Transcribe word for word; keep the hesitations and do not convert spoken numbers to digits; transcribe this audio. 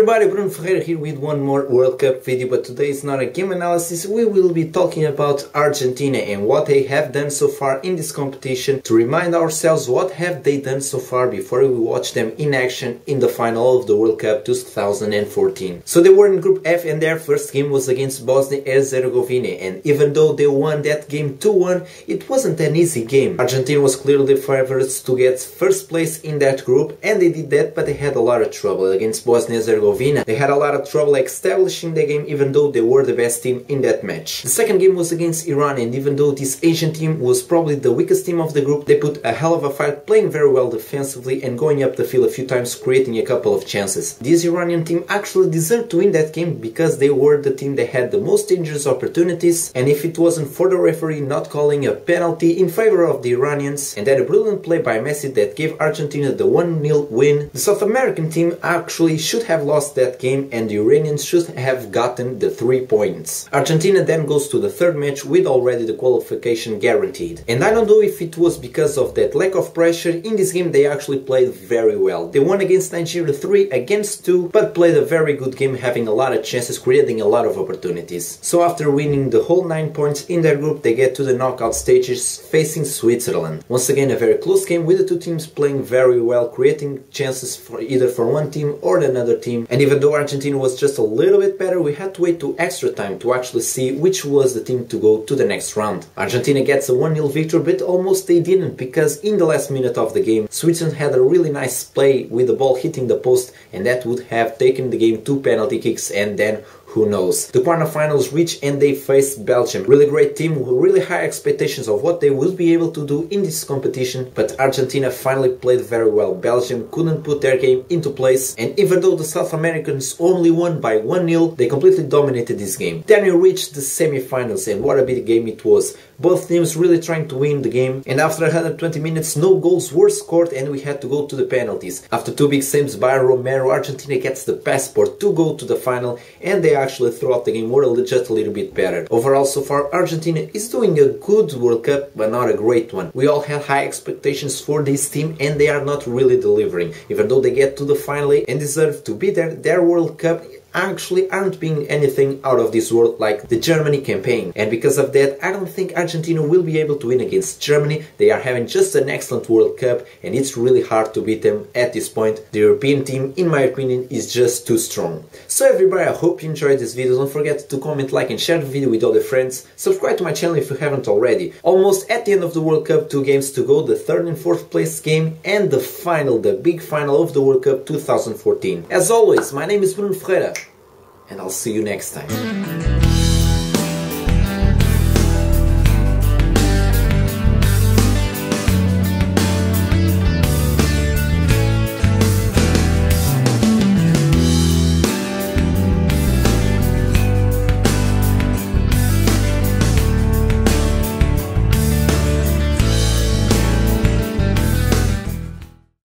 everybody, Bruno Ferreira here with one more World Cup video, but today is not a game analysis. We will be talking about Argentina and what they have done so far in this competition, to remind ourselves what have they done so far before we watch them in action in the final of the World Cup two thousand fourteen. So they were in Group F and their first game was against Bosnia and Herzegovina, and even though they won that game two one, it wasn't an easy game. Argentina was clearly the favorites to get first place in that group, and they did that, but they had a lot of trouble against Bosnia and Herzegovina. They had a lot of trouble establishing the game, even though they were the best team in that match. The second game was against Iran, and even though this Asian team was probably the weakest team of the group, they put a hell of a fight, playing very well defensively and going up the field a few times, creating a couple of chances. This Iranian team actually deserved to win that game because they were the team that had the most dangerous opportunities, and if it wasn't for the referee not calling a penalty in favor of the Iranians and that a brilliant play by Messi that gave Argentina the one nil win, the South American team actually should have lost that game and the Iranians should have gotten the three points. Argentina then goes to the third match with already the qualification guaranteed. And I don't know if it was because of that lack of pressure. In this game they actually played very well. They won against Nigeria three against two, but played a very good game, having a lot of chances, creating a lot of opportunities. So after winning the whole nine points in their group, they get to the knockout stages facing Switzerland. Once again a very close game with the two teams playing very well, creating chances for either for one team or another team. And even though Argentina was just a little bit better, we had to wait to extra time to actually see which was the team to go to the next round. Argentina gets a one nil victory, but almost they didn't, because in the last minute of the game Switzerland had a really nice play with the ball hitting the post, and that would have taken the game to penalty kicks, and then who knows. The quarterfinals reach and they face Belgium. Really great team with really high expectations of what they will be able to do in this competition, but Argentina finally played very well. Belgium couldn't put their game into place, and even though the South Americans only won by one nil, they completely dominated this game. Then we reached the semi-finals, and what a big game it was. Both teams really trying to win the game, and after one hundred twenty minutes no goals were scored and we had to go to the penalties. After two big saves by Romero, Argentina gets the passport to go to the final, and they actually throughout the game were just a little bit better. Overall so far Argentina is doing a good World Cup, but not a great one. We all had high expectations for this team and they are not really delivering. Even though they get to the final and deserve to be there, their World Cup actually aren't being anything out of this world like the Germany campaign, and because of that I don't think Argentina will be able to win against Germany. They are having just an excellent World Cup and it's really hard to beat them at this point. The European team, in my opinion, is just too strong. So everybody, I hope you enjoyed this video. Don't forget to comment, like and share the video with other friends. Subscribe to my channel if you haven't already. Almost at the end of the World Cup, two games to go, the third and fourth place game and the final, the big final of the World Cup two thousand fourteen. As always, my name is Bruno Ferreira, and I'll see you next time.